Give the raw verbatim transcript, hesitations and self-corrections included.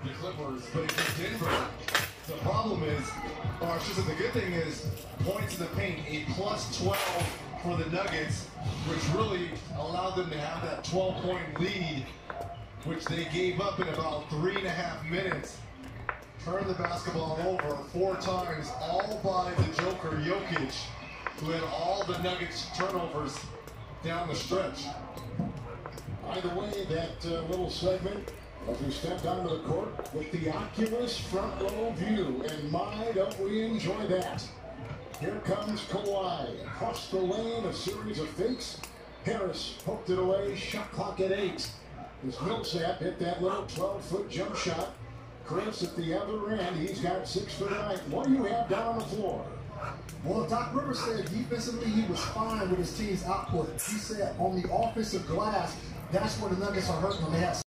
the Clippers, but against Denver, the problem is, or I should say the good thing is, points in the paint, a plus twelve for the Nuggets, which really allowed them to have that twelve point lead, which they gave up in about three and a half minutes. Turned the basketball over four times, all by the Joker, Jokic, who had all the Nuggets turnovers down the stretch. By the way, that uh, little segment, as we stepped onto the court with the Oculus front row view, and my, don't we enjoy that. Here comes Kawhi, across the lane, a series of fakes. Harris poked it away, shot clock at eight. As Millsap hit that little twelve-foot jump shot. Chris at the other end, he's got six foot nine. What do you have down on the floor? Well, Doc Rivers said defensively he was fine with his team's output. He said on the offensive glass, that's where the Nuggets are hurting them. They had